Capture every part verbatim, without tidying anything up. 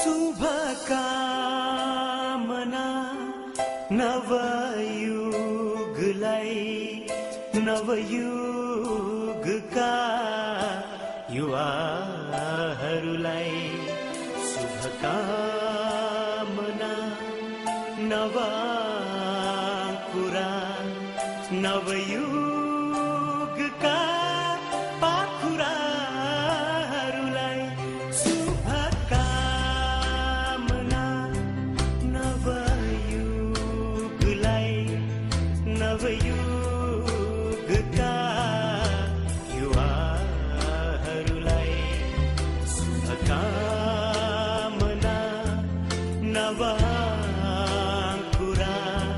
शुभकामना नवयुगलाई नवयुगका युवाहरूलाई शुभकामना नवकुरा नवयुगका पाखुराहरूलाई शुभकामना नवयुगलाई नवयुगका युवाहरूलाई शुभकामना नवकुरा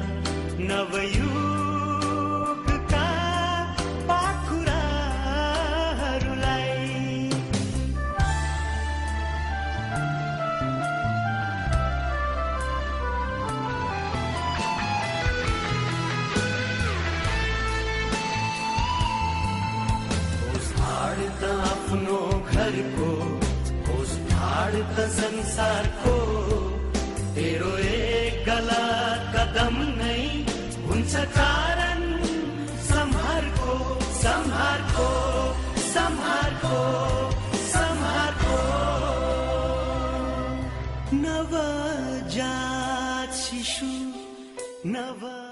नवयुगका पाखुराहरूलाई होस् भाड त आफ्नो घरको होस् भाड त संसारको तेरो एक गलत कदम नै हुन्छ कारण सम्हारको सम्हारको सम्हारको सम्हारको नवजात शिशु नव